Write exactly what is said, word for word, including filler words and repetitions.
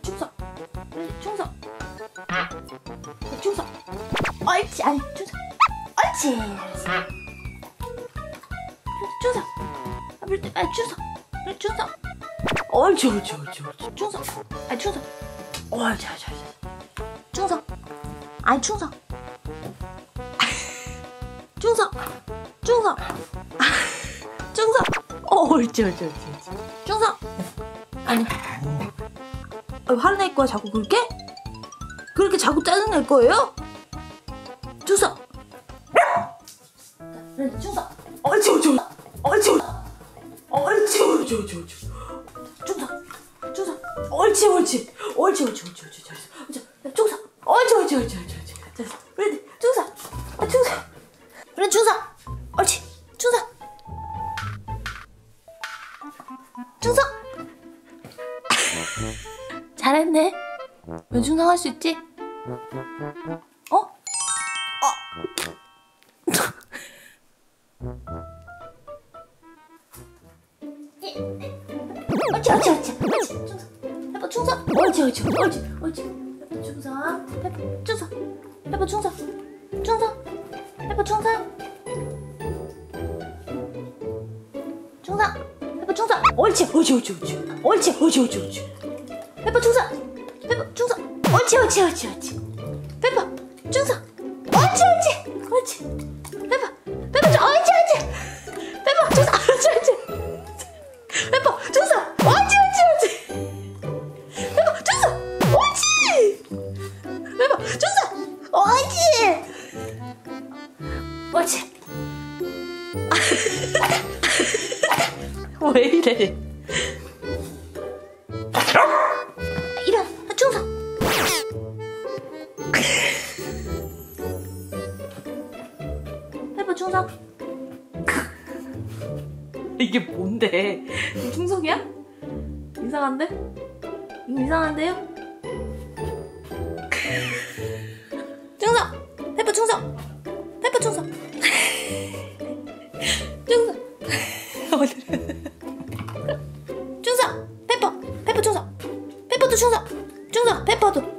충성. 충성. 충성. 옳지. 아니 충성. 옳지. 충성. 아 충성. 충성. 옳지 옳지 옳지 옳지. 충성. 아 충성. 옳지 옳지 옳지. 충성. 아니 충성. 충성. 충성. 충성. 옳지 옳지 옳지. 충성. 아니 어, 화를 낼 거야 자꾸 그렇게? 그렇게 자꾸 짜증낼 거예요? 충성! 그래 충성! 옳지 옳지 옳지 옳지 옳지 옳지 옳지 충성! 충성! 옳지 옳지 옳지 옳지 옳지 옳지 잘했어 충성! 옳지 옳지 옳지 옳지 잘했어 그래 충성! 아 충성! 그래 충성! 옳지 충성! 충성! 잘했네. 왜 충성할 수 있지? 어? 어? 옳지 옳지 옳지 옳지 충성 해봐 충성 옳지 옳지 옳지 옳지 해봐 충성 해봐 충성 해봐 충성 충성 해봐 충성 충성 해봐 충성 옳지 옳지 옳지 옳지 옳지 옳지 옳지 옳지 페퍼 충성! 페퍼 충성! 옳지 옳지 옳지 옳지 페퍼 충성! 옳지 옳지 옳지 페퍼 페퍼 충성! 옳지 옳지 페퍼 충성! 옳지 옳지 페퍼 충성! 옳지 옳지 옳지 페퍼 충성! 옳지 페퍼 충성! 옳지 옳지 왜 이래 페퍼 충성. 이게 뭔데? 이거 충성이야? 이상한데? 이거 이상한데요? 충성! 페퍼 충성! 페퍼 충성! 충성! 충성! 페퍼! 페퍼 충성! 페퍼도 충성! 충성! 페퍼도!